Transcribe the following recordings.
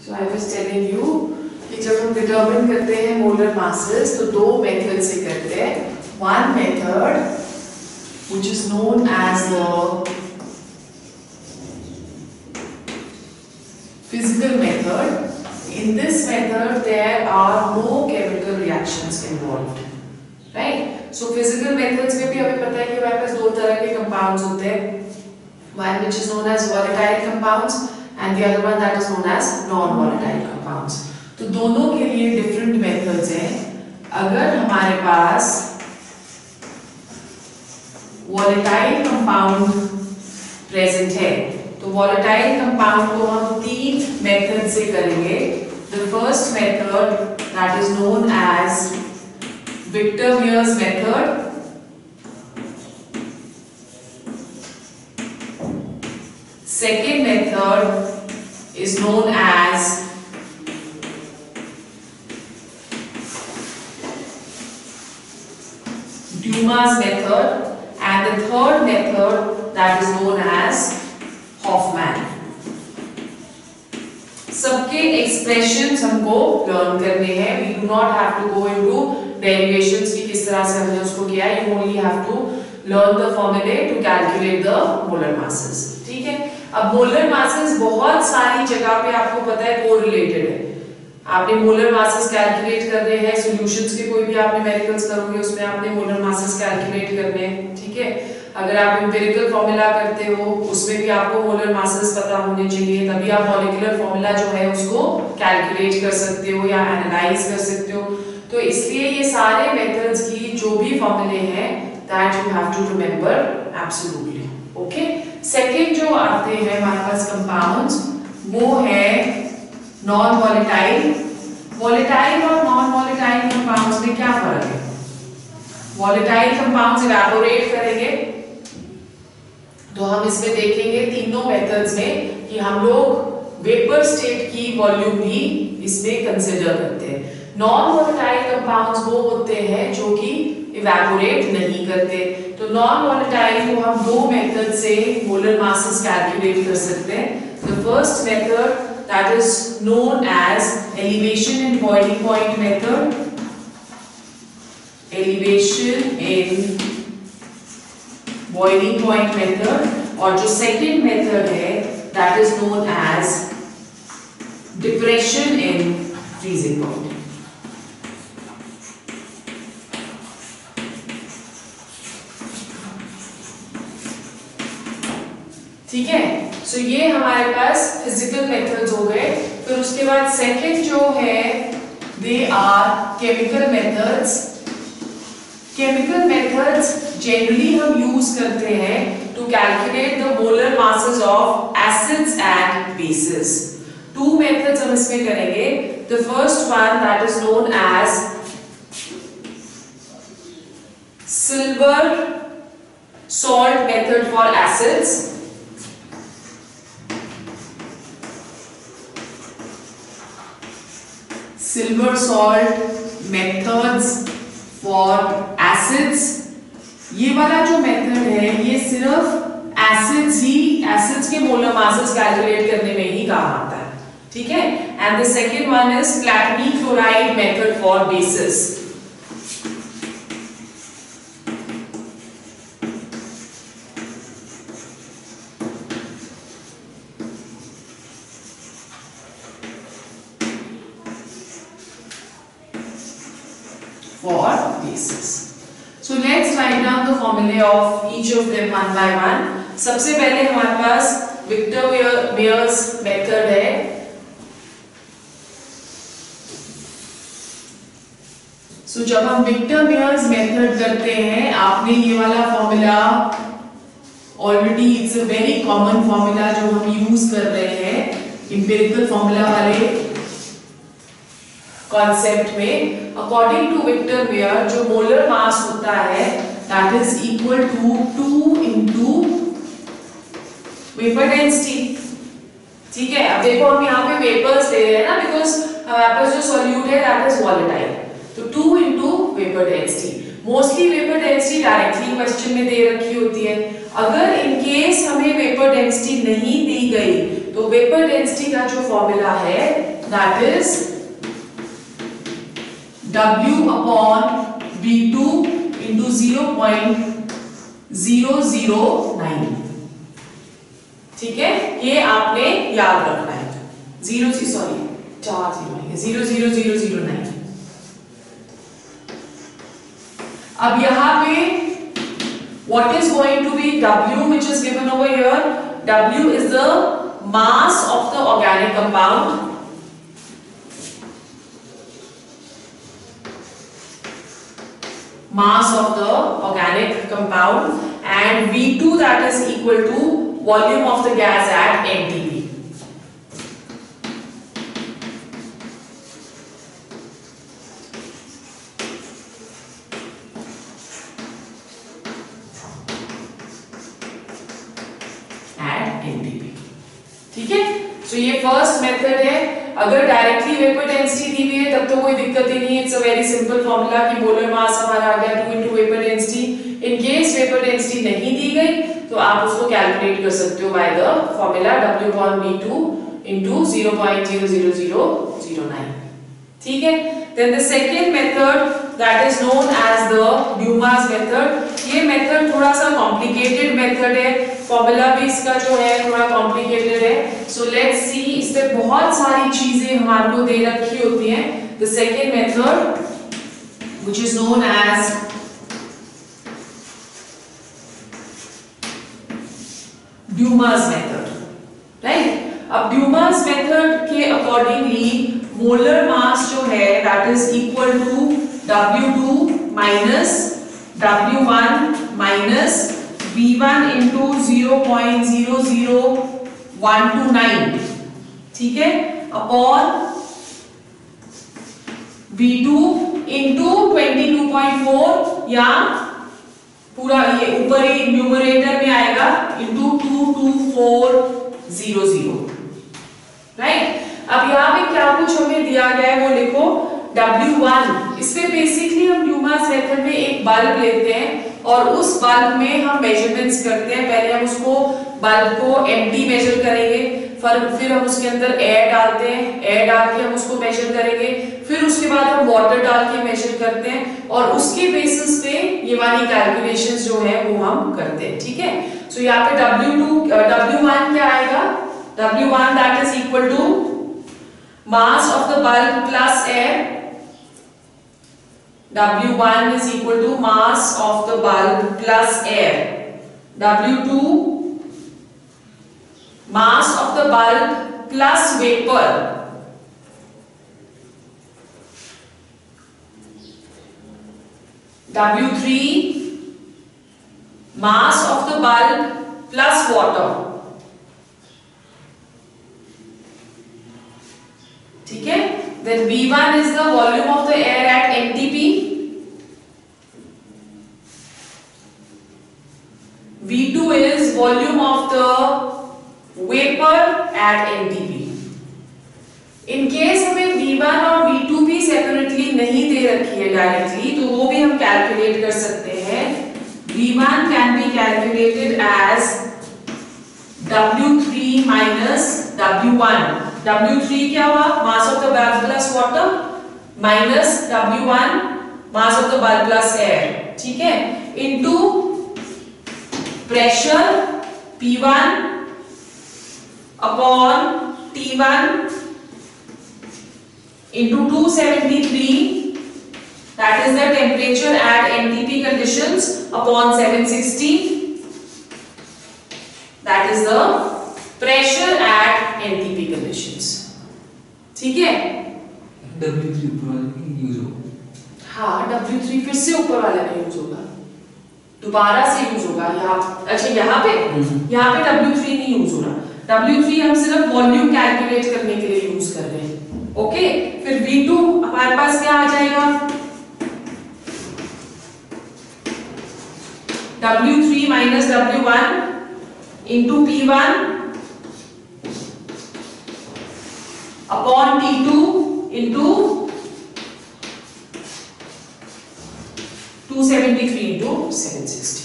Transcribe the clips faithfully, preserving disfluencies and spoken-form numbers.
So I was telling you कि जब हम डिटरमिन करते हैं मोलर मासेस तो दो मेथड से करते हैं. One method which is known as the physical method. In this method there are no chemical reactions involved, right? So physical methods में भी हमें पता है कि हमारे पास दो तरह के compounds होते हैं. One which is known as volatile compounds and the other one that is known as non-volatile compounds. तो दोनों के लिए different methods हैं. अगर हमारे पास volatile compound present है तो volatile compound को हम तीन मेथड से करेंगे. The first method that is known as Victor-Mears method. Second method is known as Dumas method, and the third method that is known as Hoffman. सबके expressions हमको learn करने हैं. We do not have to go into derivations की किस तरह से हमने उसको किया. You only have to learn the formulae to calculate the molar masses. ठीक है. अब मोलर मासेस बहुत सारी जगह पे आपको पता है कोरिलेटेड है. आपने मोलर मासेस कैलकुलेट करने हैं. सॉल्यूशंस के कोई भी आप न्यूमेरिकल्स करोगे उसमें आपने मोलर मासेस कैलकुलेट करने हैं. ठीक है. अगर आप एम्पिरिकल फॉर्मूला करते हो उसमें भी आपको मोलर मासेस पता होने चाहिए, तभी आप मॉलिक्यूलर फॉर्मूला जो है उसको कैलकुलेट कर सकते हो या एनालाइज कर सकते हो. तो इसलिए ये सारे मेथड्स की जो भी फॉर्मूले हैं that you have to remember absolutely. Okay. Second जो आते हैं हमारे पास कंपाउंड्स वो है नॉन वॉलेटाइल. वॉलेटाइल और नॉन वॉलेटाइल कंपाउंड्स में क्या फर्क है? वॉलेटाइल कंपाउंड्स इवेपोरेट करेंगे तो हम इसमें देखेंगे तीनों मेथड्स में कि हम लोग वेपर स्टेट की वॉल्यूम भी इसमें कंसीडर करते हैं. नॉन वॉलेटाइल कंपाउंड्स वो होते हैं जो कि इवेपोरेट नहीं करते. तो नॉन वॉलेटाइल को हम दो मेथड से मोलर मासेस कैलकुलेट कर सकते हैं. The first method that is known as elevation in boiling point method. Elevation in boiling point method. और जो सेकेंड मेथड है that is known as depression in freezing point. ठीक है. सो so ये हमारे पास फिजिकल मेथड्स हो गए. फिर उसके बाद सेकेंड जो है they are chemical methods. Chemical methods generally हम यूज करते हैं to calculate the molar masses of acids and bases. Two methods हम इसमें करेंगे. The first one that is known as silver salt method for acids. Silver salt methods for acids. ये वाला जो method है ये सिर्फ एसिड्स ही एसिड्स के मोलर मासेस कैलकुलेट करने में ही काम आता है. ठीक है. And the second one is platinum chloride method for bases. For bases. So let's write down the formulae of each of them one by one. सबसे पहले हमारे पास Victor-Mears मेथड है. So जब हम Victor-Mears मेथड करते हैं आपने ये वाला formula already it's a very common formula जो हम यूज कर रहे हैं इंपेरिकल फॉर्मूला वाले कॉन्सेप्ट में. अकॉर्डिंग टू विक्टर-मेयर जो मोलर मास होता है that is equal to two into vapour density. ठीक है. अब देखो हम यहाँ पे वेपर्स ले रहे हैं ना बिकॉज हमारे पास जो सॉल्यूट है दैट इज वॉलेटाइल. तो two into vapour density. Mostly vapour density directly question में दे रखी होती है. अगर इन केस हमें वेपर डेंसिटी नहीं दी गई तो वेपर डेंसिटी का जो फॉर्मूला है that is W upon B two into zero point zero zero nine. ठीक है, ये आपने याद रखना है। जीरो सॉरी चार zero zero zero zero zero nine. अब यहां पे what is going to be W which is given over here? W is the mass of the organic compound. Mass of the organic compound, and V two that is equal to volume of the gas at M T P. ठीक है, तो ये first method है। अगर directly vapour density दी हुई है तब तो कोई दिक्कत ही नहीं है, it's a very simple formula कि मोलर मास हमारा आ गया two into vapour density. In case vapour density नहीं दी गई तो आप उसको कैलकुलेट कर सकते हो by the formula W upon B two into zero point zero zero zero zero nine. ठीक है, then the second method that is known as the Dumas method. ये मेथड थोड़ा सा कॉम्प्लिकेटेड मेथड है, फॉर्मूला भी इसका जो है थोड़ा कॉम्प्लिकेटेड है। सो लेट्स सी, इस पे बहुत सारी चीजें हमारे को दे रखी होती हैं। The second method which is known as Dumas method, right. अब ड्यूमास मेथड के अकॉर्डिंगली मोलर मास जो है that is equal to W two minus W one minus V one into zero point zero zero one two nine, ठीक है, upon V two into twenty-two point four, या पूरा ये ऊपर ही numerator में आएगा into two two four zero zero, right. अब यहाँ पे क्या कुछ हमें दिया गया है वो लिखो। W वन, इसमें बेसिकली हम ड्यूमास मेथड में एक बल्ब लेते हैं और उस बल्ब में हम मेजरमेंट्स करते हैं। पहले हम उसको बल्ब को एम्प्टी मेजर करेंगे, फिर फिर हम उसके अंदर एयर डालते हैं, एयर डाल के हम उसको मेजर करेंगे, फिर उसके बाद हम वाटर डाल के मेजर करते हैं और उसके बेसिस पे ये वाली कैलकुलेशंस जो है वो हम करते हैं। ठीक है, सो so, यहाँ पे W टू W वन क्या आएगा? W one that is equal to mass of the bulb plus air. W one is equal to mass of the bulb plus air. W two mass of the bulb plus vapor. W three mass of the bulb plus water. ठीक है, then V one is the volume of the air at M T P. V two is volume of the vapor at M T P. In case हमें V one और V two भी separately नहीं दे रखी है directly, तो वो भी हम कैलकुलेट कर सकते हैं। V one can be calculated as W three minus W one. W three क्या हुआ? Mass of the bulb plus water minus W one mass of the bulb plus air, ठीक है, into pressure P one upon T one into two seventy-three, that is the temperature at M T P conditions, upon seven sixty, that is the pressure at M T P conditions. ठीक है, W three ऊपर वाले में use होगा। हाँ, W three फिर से ऊपर वाले में यूज होगा, दोबारा से यूज होगा यहाँ। अच्छा, यहाँ पे यहाँ पे W three नहीं यूज हो रहा। W three हम सिर्फ वॉल्यूम कैलकुलेट करने के लिए यूज कर रहे हैं। ओके, फिर V टू हमारे पास क्या आ जाएगा? W three minus W one into P one upon T two into two seventy-three into seven sixty।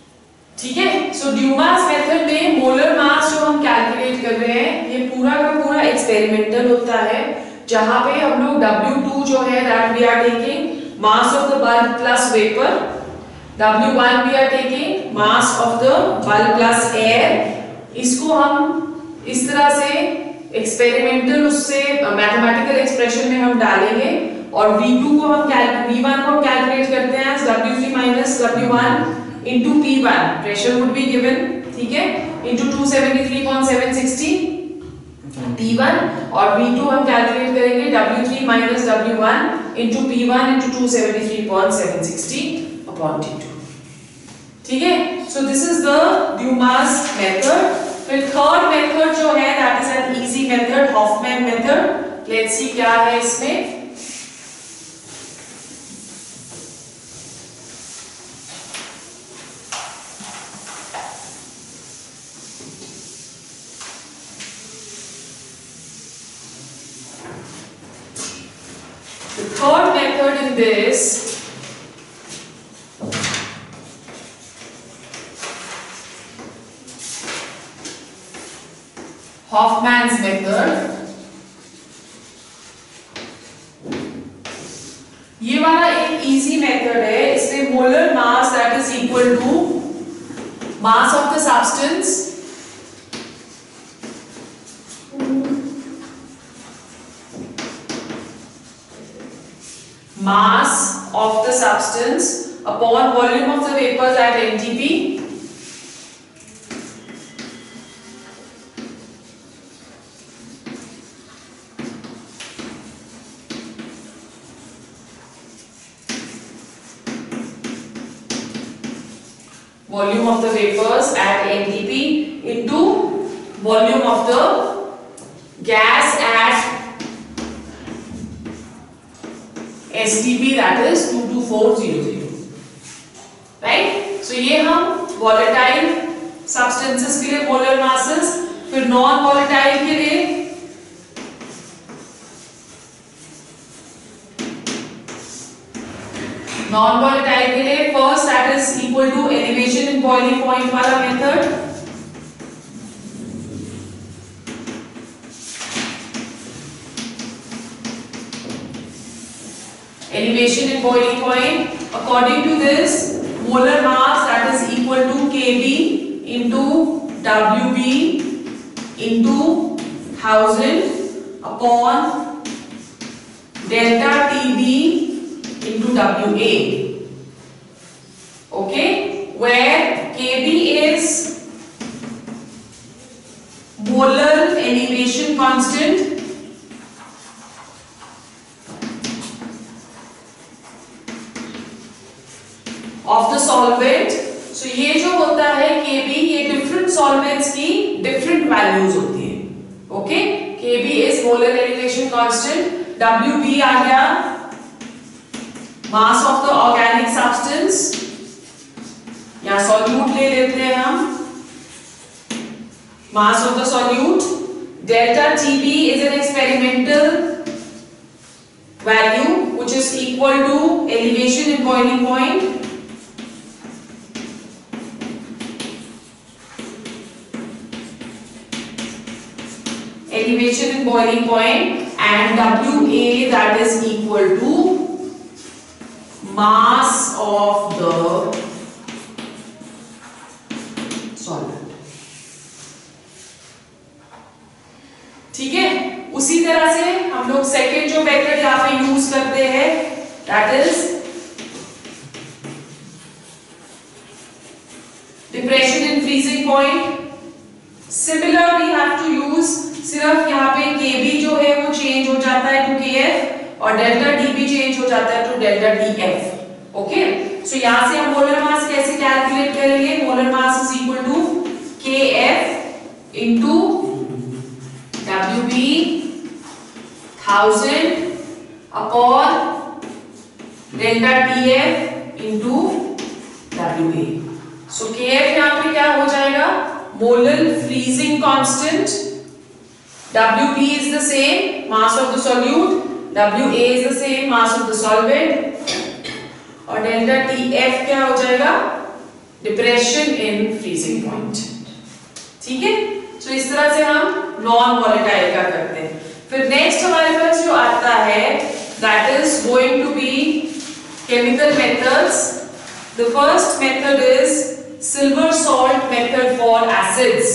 ठीक है, सो ड्यूमास मेथड में मोलर मास जो हम कैलकुलेट कर रहे हैं, ये पूरा का पूरा एक्सपेरिमेंटल होता है, जहां पे हम लोग डब्ल्यू टू जो है that we are taking mass of the bulb plus vapour, W one we are taking mass of the bulb plus air. इसको हम इस तरह से एक्सपेरिमेंटल उससे मैथमेटिकल एक्सप्रेशन में हम डालेंगे और वी टू को हम वी वन को हम कैलकुलेट करते हैं as W three minus W one into P one, pressure would be given, ठीक है, into two seventy three point seven six zero T one, और वी टू हम कैलकुलेट करेंगे W three minus W one into P one into two seventy three point seven six zero upon T two, ठीक है। So this is the Dumas method. फिर third method जो है that is an easy method, Hoffman method. Let's see क्या है इसमें। The third method in this Hoffman's method, ये वाला एक इजी मेथड है। इसमें molar mass that is equal to mass of the substance mass of the substance upon volume of the vapors at N T P, volume of the vapors at N T P into volume of the gas at S T P, that is two two four zero zero, right? So ये हम volatile substances के लिए molar masses, फिर non volatile के लिए non volatile के लिए first that is equal to elevation in boiling point वाला method, elevation in boiling point. According to this, molar mass that is equal to Kb into Wb into one thousand upon delta Tb into Wa. Okay, where Kb is molar elevation constant, of the solvent. So ये जो होता है Kb, ये different solvents की different values होती है, okay? Kb is molar elevation constant, Wb आ गया mass of the organic substance, या solute ले लेते हैं हम, mass of the solute, delta Tb is an experimental value which is equal to elevation in boiling point, elevation in boiling point, and Wa that is equal to mass of the solvent, ठीक है। उसी तरह से हम लोग second जो method यहाँ पे यूज करते हैं that is depression in freezing point. Similar we have to use, सिर्फ यहाँ पे Kb जो है वो चेंज हो जाता है टू Kf और डेल्टा Tb चेंज हो जाता है to delta Tf। Okay, so यहाँ से हम मोलर मास कैसे कैलकुलेट करेंगे? Molar mass is equal to Kf into Wb thousand upon delta Tf into Wa। सो Kf यहाँ पे क्या हो जाएगा? Molar freezing constant, Wb is the same mass of the solute, Wa is the same mass of the solvent, और delta Tf क्या हो जाएगा? डिप्रेशन इन फ्रीजिंग पॉइंट, ठीक है। सो इस तरह से हम नॉन वॉलेटाइल का करते हैं। फिर नेक्स्ट हमारे पास जो आता है that is going to be chemical methods. The first method is silver salt method for acids.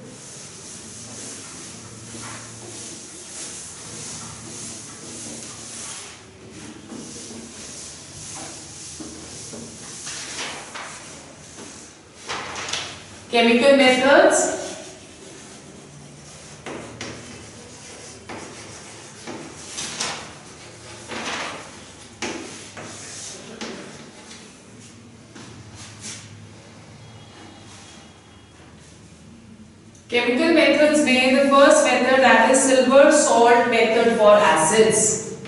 Chemical methods. Chemical methods में the first method that is silver salt method for acids.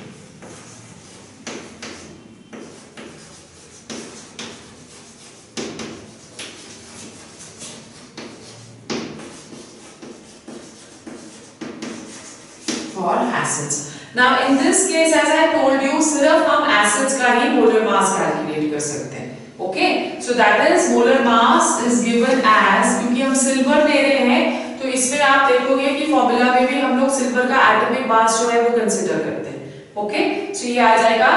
For acids. Now in this case as I told you सिर्फ हम acids का ही molar mass calculate कर सकते हैं. Okay, so that is molar mass is given as, क्योंकि हम silver ले रहे हैं तो इसमें आप देखोगे कि फॉर्मूला में भी हम लोग सिल्वर का एटॉमिक मास जो है वो कंसीडर करते हैं. ओके, सो ये आ जाएगा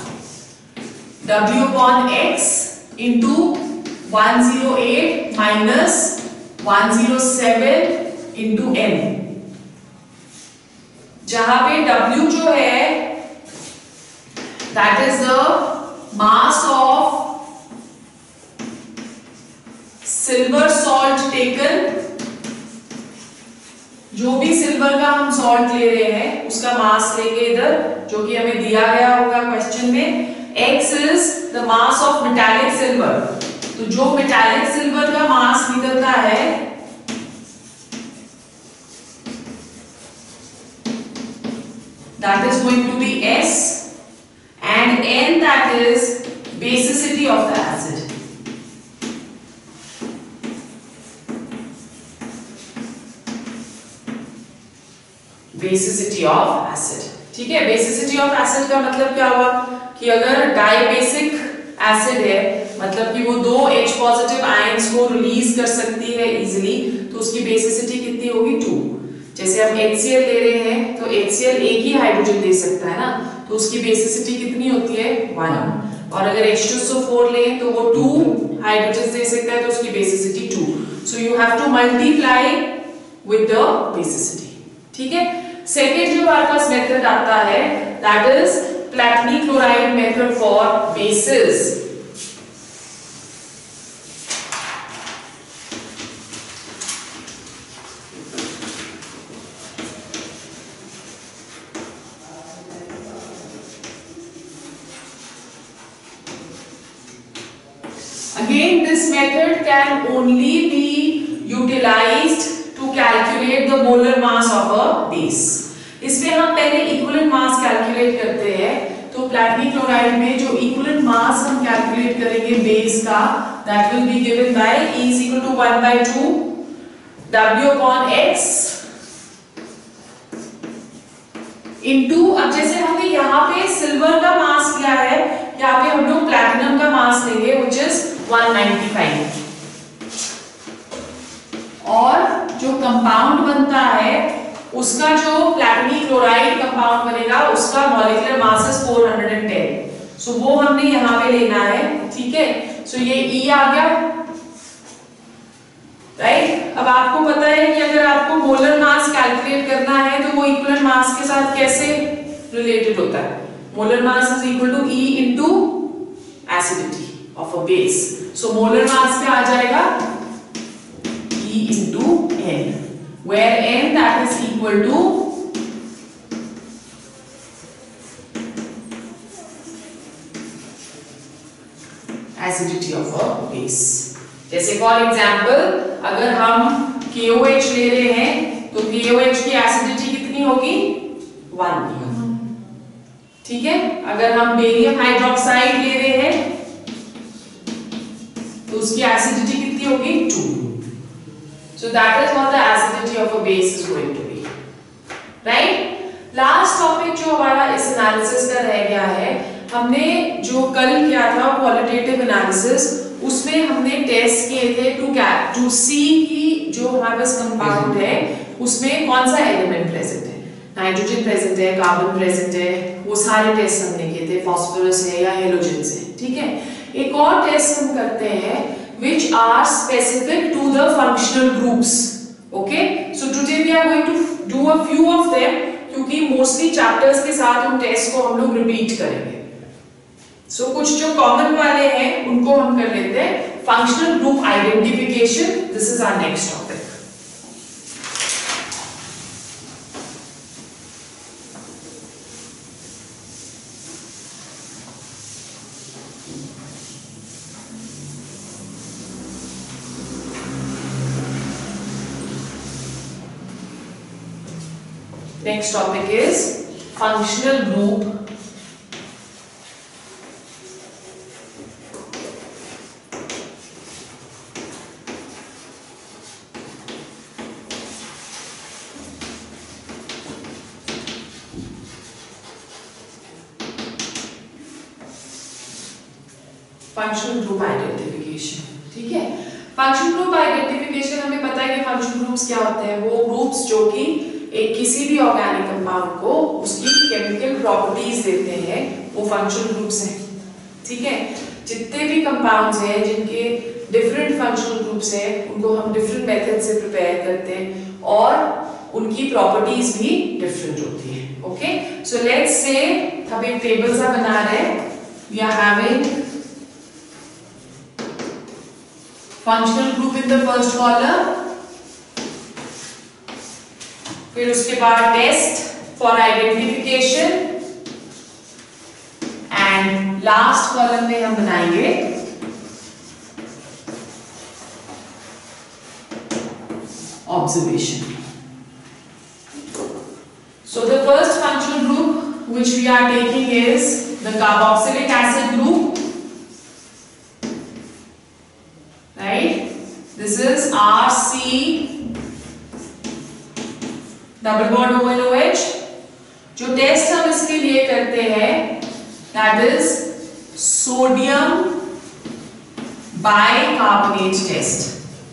W upon X into one hundred eight minus one hundred seven into N, जहां पे W जो है that is the mass of silver salt taken, जो भी सिल्वर का हम सॉल्ट ले रहे हैं उसका मास लेंगे इधर, जो कि हमें दिया गया होगा क्वेश्चन में. X is the mass of metallic silver, तो जो metallic silver का मास निकलता है that is going to be S, and N that is basicity of the acid. Basicity of acid. ठीक है, बेसिसिटी ऑफ एसिड का मतलब क्या हुआ कि अगर डाइबेसिक एसिड है मतलब कि वो दो H पॉजिटिव आयंस को रिलीज कर सकती है इजीली, तो उसकी बेसिसिटी कितनी होगी टू. जैसे हम HCl ले रहे हैं तो HCl एक ही हाइड्रोजन दे सकता है ना, तो उसकी बेसिसिटी कितनी होती है वन. और अगर H two S O four ले तो वो टू हाइड्रोजन दे सकता है तो उसकी basicity two. So you have to multiply with the basicity. ठीक है, सेकेंड जो हमारे पास मेथड आता है that is platinic chloride method for bases. Again this method can only be utilized to calculate the molar mass of a base. इसमें हम पहले इक्विवेलेंट मास कैलकुलेट करते हैं, तो प्लैटिनी क्लोराइड में जो इक्विवेलेंट मास हम कैलकुलेट करेंगे बेस का that will be given by E is equal to one by two W upon X into, अब जैसे हमने यहाँ पे सिल्वर का मास लिया है, यहाँ पे हम लोग प्लैटिनम का मास लेंगे which is one ninety-five, और जो कंपाउंड बनता है उसका जो प्लैटिनी क्लोराइड कंपाउंड बनेगा उसका molecular mass is four hundred ten. So so, वो हमने यहाँ पे लेना है. ठीक है, सो so, ये E आ गया राइट right? अब आपको पता है कि अगर आपको मोलर मास कैलकुलेट करना है तो वो इक्विवेलेंट मास के साथ कैसे रिलेटेड होता है. Molar mass is equal to E into acidity of a base. So molar mass पे आ जाएगा E into N, where N that is equal to acidity of a base. जैसे फॉर एग्जाम्पल अगर हम K O H ले रहे हैं तो K O H की एसिडिटी कितनी होगी वन. ठीक है, अगर हम बेरियम हाइड्रोक्साइड ले रहे हैं तो उसकी एसिडिटी कितनी होगी two. So that is what the acidity of a base is going to be, right? Last topic जो हमारा इस analysis का रह गया है, हमने जो कल किया था qualitative analysis, उसमें हमने टेस्ट किए थे टू टू सी की जो हमारे पास कंपाउंड है उसमें कौन सा एलिमेंट प्रेजेंट है. नाइट्रोजन प्रेजेंट है, कार्बन प्रेजेंट है, वो सारे टेस्ट हमने किए थे, फास्फोरस है या हेलोजन से, ठीक है। एक और टेस्ट हम करते हैं which are specific to the functional groups, okay, so today we are going to do a few of them, क्योंकि मोस्टली चैप्टर्स के साथ उन टेस्ट को हम लोग रिपीट करेंगे। सो so, कुछ जो कॉमन वाले हैं उनको हम कर लेते हैं। Functional group identification, this is our next topic. Next topic is functional group functional group identification, ठीक है। फंक्शनल ग्रुप आइडेंटिफिकेशन हमें पता है कि फंक्शनल ग्रुप्स क्या होते हैं, वो ग्रुप्स जो कि एक किसी भी ऑर्गेनिक कंपाउंड को उसकी केमिकल प्रॉपर्टीज देते हैं, वो फंक्शनल ग्रुप्स हैं, ठीक है। जितने भी कंपाउंड्स हैं जिनके डिफरेंट फंक्शनल ग्रुप्स हैं, उनको हम डिफरेंट मेथड से प्रिपेयर करते हैं और उनकी प्रॉपर्टीज भी डिफरेंट होती है, ओके। सो लेट्स से हम एक टेबल सा बना रहे हैं, we are having functional group in the first column, फिर उसके बाद test for identification and last column में हम बनाएंगे observation. So the first functional group which we are taking is the carboxylic acid group, right? This is R C double bond O N O H। जो test हम इसके लिए करते हैं that is sodium bicarbonate test.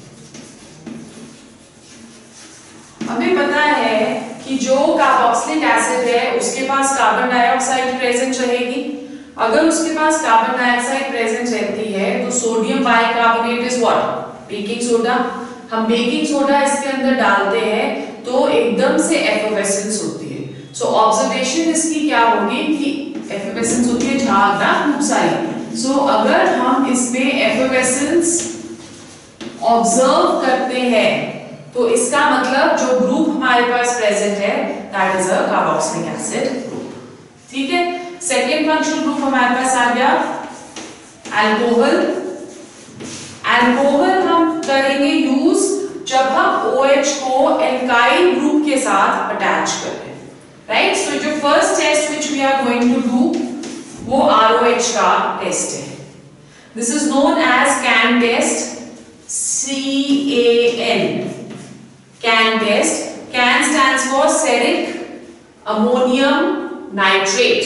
हमें पता है कि जो कार्बोक्सिलिक एसिड है उसके पास कार्बन डाइऑक्साइड प्रेजेंट रहेगी। अगर उसके पास कार्बन डाइऑक्साइड प्रेजेंट रहती है तो sodium bicarbonate is what? Baking soda. हम बेकिंग सोडा इसके अंदर डालते हैं तो एकदम से एफर्वेसेंस होती है। सो so, ऑब्जर्वेशन इसकी क्या होगी कि एफर्वेसेंस होती है झाग ना खूब सारी। सो so, अगर हम इसमें एफर्वेसेंस ऑब्जर्व करते हैं तो इसका मतलब जो ग्रुप हमारे पास प्रेजेंट है that is a carboxylic acid group, ठीक है। सेकेंड फंक्शनल ग्रुप हमारे पास आ गया अल्कोहल। अल्कोहल हम करेंगे यूज जब हम OH को एल्काइल ग्रुप के साथ अटैच कर रहे हैं, राइट। सो जो first test which we are going to do वो R O H का टेस्ट है। This is known as CAN test, C A N, CAN test. CAN stands for ceric ammonium nitrate,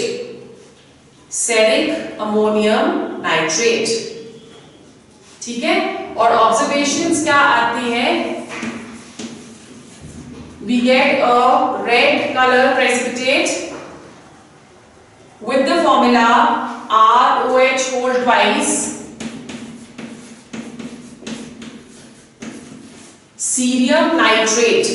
ceric ammonium nitrate, ठीक है। और observations क्या आती है? We get a red color precipitate with the formula R O H whole twice, cerium nitrate,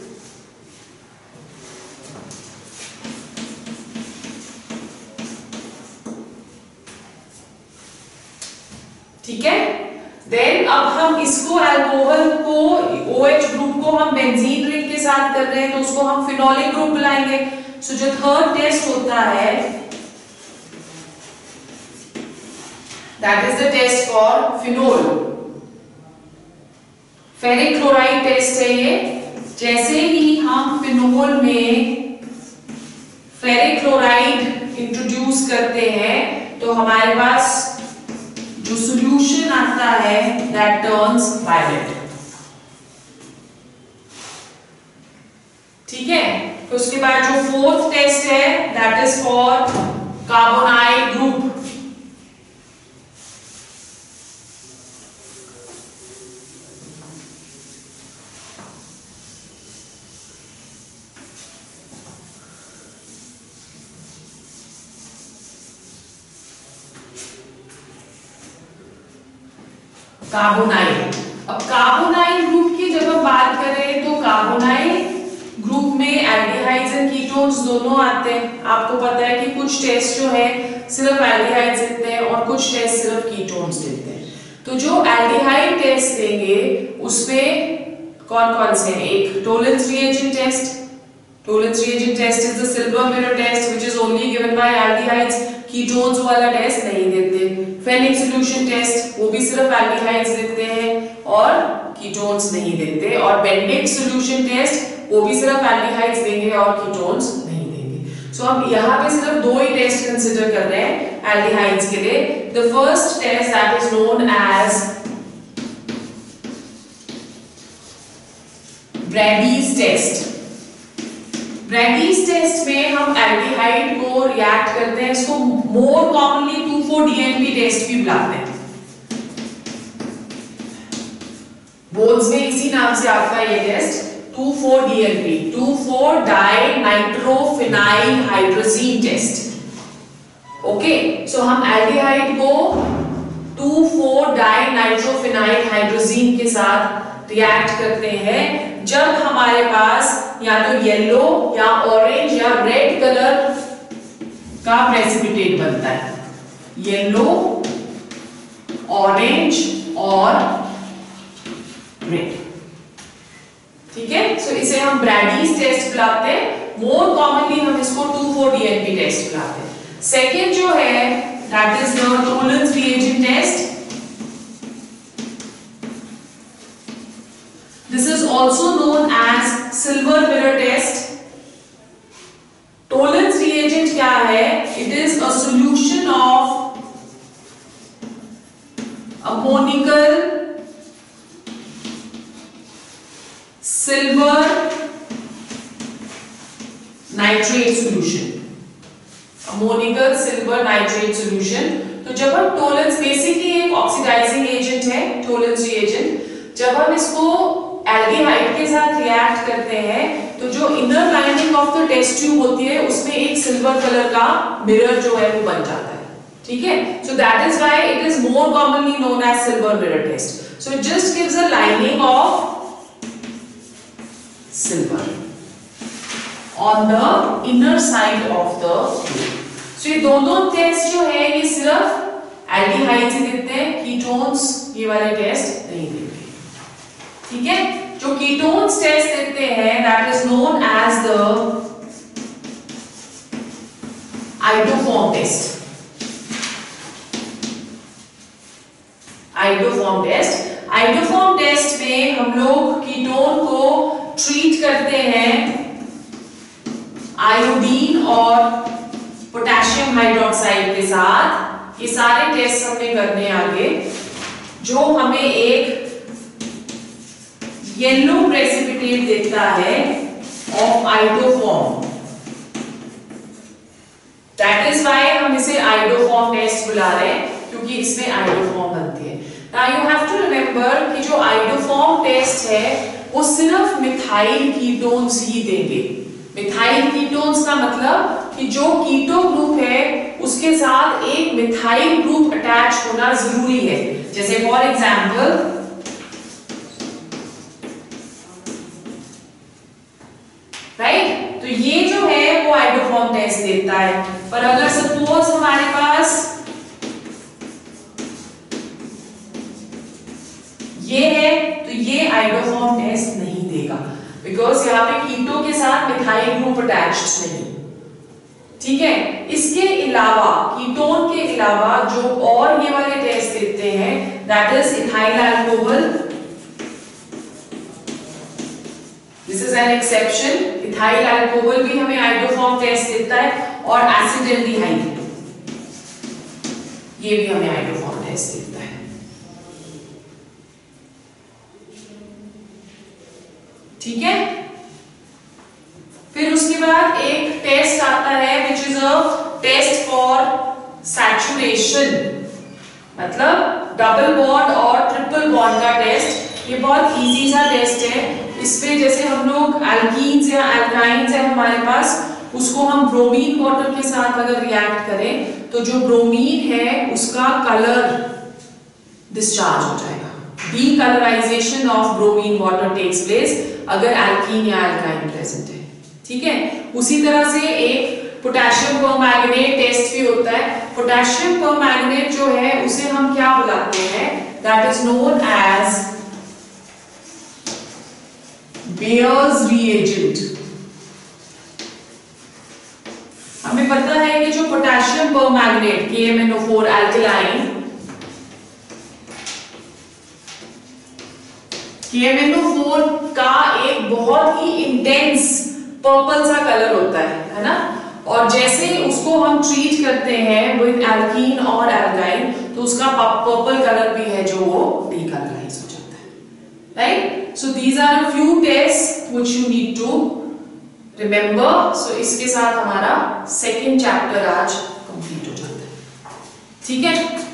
ठीक है। Then अब हम इसको अल्कोहल को OH ग्रुप को हम बेंजीन रिंग के साथ कर रहे हैं तो उसको हम फिनोलिक ग्रुप बुलाएंगे। सो so, जो थर्ड टेस्ट होता है that is the test for phenol. Ferric chloride test है ये। जैसे ही हम फिनोल में फेरिक क्लोराइड इंट्रोड्यूस करते हैं तो हमारे पास जो सॉल्यूशन आता है दैट टर्न्स वायलेट, ठीक है। तो उसके बाद जो फोर्थ टेस्ट है that is for carbonyl group. Carbonyl. अब कार्बोनाइल ग्रुप की जब हम बात करें तो कार्बोनाइल ग्रुप में एल्डिहाइड्स एंड कीटोन्स दोनों आते हैं। आपको पता है कि कुछ टेस्ट जो है सिर्फ एल्डिहाइड्स देते हैं और कुछ टेस्ट सिर्फ कीटोन्स देते हैं। तो जो एल्डिहाइड टेस्ट देंगे उसमें कौन कौन से हैं? एक Tollens reagent test. Tollens reagent test is the silver mirror test which is only given by aldehydes. Ketones वाला टेस्ट नहीं देते। फेनिक सॉल्यूशन टेस्ट वो भी सिर्फ एल्डिहाइड्स देते हैं और कीटोन्स नहीं देते। और बेंडिक सॉल्यूशन टेस्ट वो भी सिर्फ एल्डिहाइड्स देंगे और कीटोन्स नहीं देंगे। सो so, हम यहाँ पे सिर्फ दो ही टेस्ट कंसीडर कर रहे हैं एल्डिहाइड्स के लिए। The first test that is known as Brady's test. Brady's test में हम एल्डिहाइड को रिएक्ट करते हैं। इसको more commonly two four D N P test भी बुलाते हैं। बोर्ड्स में इसी नाम से आता है ये test two four D N P, two four di nitrophenyl hydrazine test. Okay, so हम एल्डिहाइड को two four di nitrophenyl hydrazine के साथ रिएक्ट करते हैं जब हमारे पास या तो येलो या ऑरेंज या रेड कलर का प्रेसिपिटेट बनता है। येलो, ऑरेंज और रेड। ठीक है, सो so, इसे हम ब्रैडीज टेस्ट बुलाते हैं। मोर कॉमनली हम इसको two four D N P test बुलाते हैं। सेकेंड जो है that is the Tollens reagent test. This is also known as silver mirror test. Tollens reagent क्या है? It is a solution of ammonical silver nitrate solution. Ammonical silver nitrate solution. तो जब हम Tollens basically एक oxidising agent है Tollens reagent, जब हम इसको एल्डिहाइड के साथ रिएक्ट करते हैं तो जो inner lining of the test tube होती है उसमें एक सिल्वर कलर का मिरर जो है वो बन जाता है। ठीक है, so that is why it is more commonly known as silver mirror test. So it just gives a lining of silver on the inner side of the tube. So ये दोनों टेस्ट जो है ये सिर्फ एल्डिहाइड से देते हैं, ketones ये वाले टेस्ट नहीं देते। ठीक है, जो कीटोन्स टेस्ट देते हैं that is known as the iodoform test. Iodoform test iodoform test में हम लोग कीटोन को ट्रीट करते हैं आयोडीन और पोटेशियम हाइड्रोक्साइड के साथ। ये सारे टेस्ट हमने करने आगे जो हमें एक येलो प्रेसिपिटेट देता है of iodoform. That is why हम इसे आइडोफॉर्म टेस्ट बुला रहे हैं क्योंकि इसमें आइडोफॉर्म बनती है। Now you have to remember कि जो आइडोफॉर्म टेस्ट है वो सिर्फ मिथाइल कीटोन्स ही देंगे। मिथाइल कीटोन्स का मतलब कि जो कीटो ग्रुप है उसके साथ एक मिथाइल ग्रुप अटैच होना जरूरी है। जैसे फॉर एग्जांपल राइट right? तो ये जो है वो आइडोफॉर्म टेस्ट देता है। पर अगर सपोज हमारे पास ये है तो ये आइडोफॉर्म टेस्ट नहीं देगा बिकॉज यहाँ पे कीटो के साथ मिथाइल ग्रुप अटैच्ड नहीं। ठीक है, इसके अलावा कीटोन के अलावा जो और ये वाले टेस्ट देते हैं that is ethyl alcohol. This is an exception. Ethyl alcohol भी हमें आइडोफॉर्म टेस्ट देता है और एसिडेल्डिहाइड ये भी हमें आइडोफॉर्म टेस्ट देता है। ठीक है, फिर उसके बाद एक टेस्ट आता है which is a test for saturation, मतलब डबल बॉन्ड और ट्रिपल बॉन्ड का टेस्ट। ये बहुत इजी सा टेस्ट है। इसमें जैसे हम लोग एल्कीन्स या एल्काइन्स है हमारे पास, उसको हम ब्रोमीन वाटर के साथ अगर रिएक्ट करें तो जो ब्रोमीन है उसका कलर डिस्चार्ज हो जाएगा। Decolourisation of bromine water takes place अगर एल्कीन या एल्काइन प्रेजेंट है। ठीक है, उसी तरह से एक पोटेशियम परमैंगनेट टेस्ट भी होता है। पोटेशियम परमैंगनेट जो है उसे हम क्या बुलाते हैं, that is known as Baeyer's reagent. हमें पता है कि जो potassium permanganate K M N O four alkaline K M N O four का एक बहुत ही इंटेंस पर्पल सा कलर होता है, है ना। और जैसे उसको हम ट्रीट करते हैं विद एल्कीन और एल्काइन तो उसका पर्पल कलर भी है जो वो डीकलराइज हो जाता है, right. So these are a few test which you need to remember. So इसके साथ हमारा सेकेंड चैप्टर आज कंप्लीट हो जाता है। ठीक है।